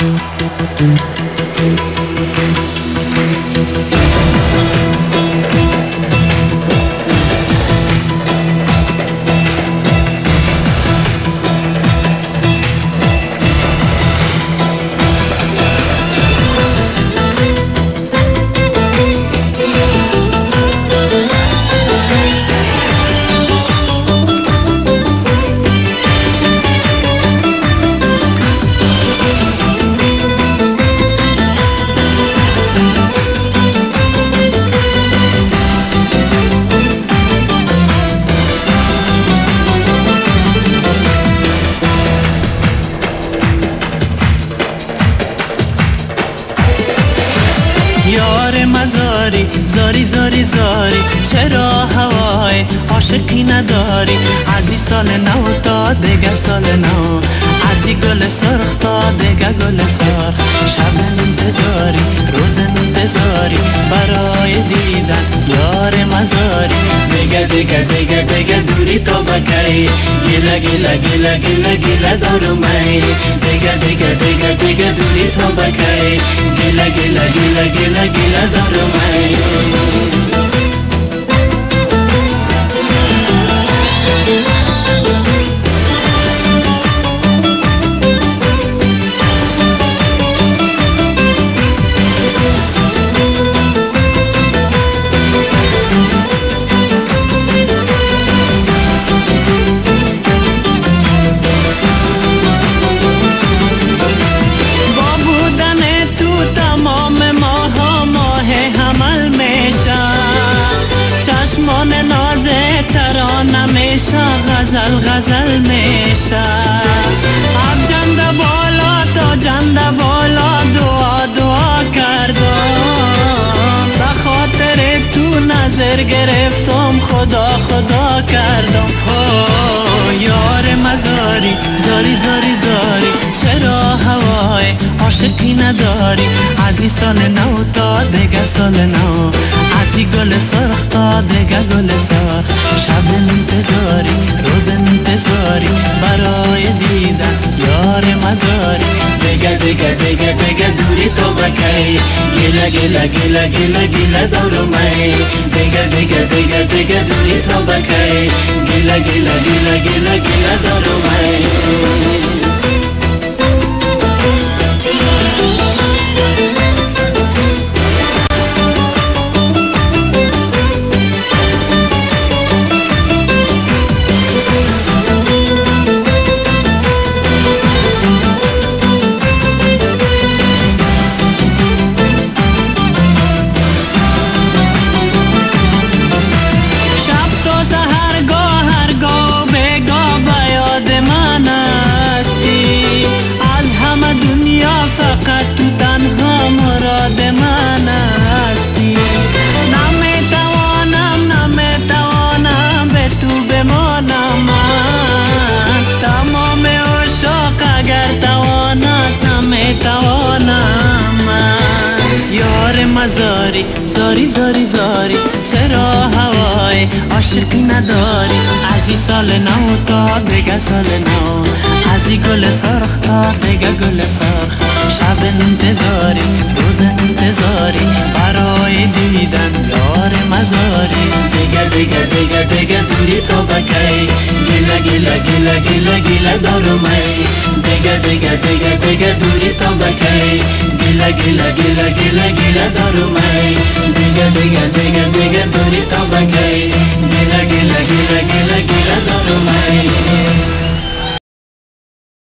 یار مزاری زاری زاری زاری، چرا هوای عاشقی نداری؟ از این سال نو تا دیگه سال نو، از این گل سرخ تا دیگه گل سرخ، شب انتظاری روز انتظاری برای دیدن یار مزاری. دیگه دیگه دیگه دیگه دوری تو بکی، گله گله گله گله گله دارو می. دیگه دیگه دیگه دیگه دوری تو بکی، گله گله گله گله گله دارو می. غزل غزل میشه اب جنده بالا تا جنده بالا، دعا دعا کردم به خاطر تو نظر گرفتم، خدا خدا کردم. یار مزاری زاری زاری زاری، چرا هوای عاشقی نداری؟ از این سال نو تا دیگه سال نو، از این گل سرخ تا دیگه گل سرخ، شب انتظاری روز انتظاری برای دیدن یار مزاری. دیگه دیگه دیگه دیگه دوری تو بکی، گله گله گله گله گله دارو می. دیگه دیگه دیگه دیگه دوری تو بکی، گله گله گله گله گله دارو می. مزاری زاری زاری زاری، چرا هوای عاشقی نداری؟ از این سال نو تا دیگه سال نو، از این گل سرخ تا دیگه گل سرخ، شب انتظاری روز انتظاری برای دیدن یار مزاری. دیگه دیگه دیگه دیگه دوری تو بکی، گله گله گله گله گله دارو می. دیگه دیگه دیگه دیگه دوری تو بکی، گله گله گله گله گله دارو می. دیگه دیگه دیگه دیگه